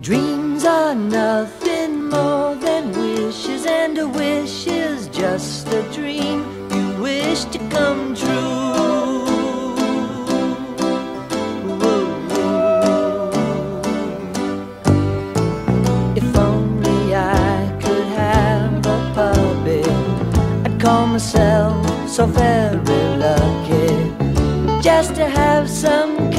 Dreams are nothing more than wishes, and a wish is just a dream you wish to come true. If only I could have a puppy, I'd call myself so very lucky, just to have some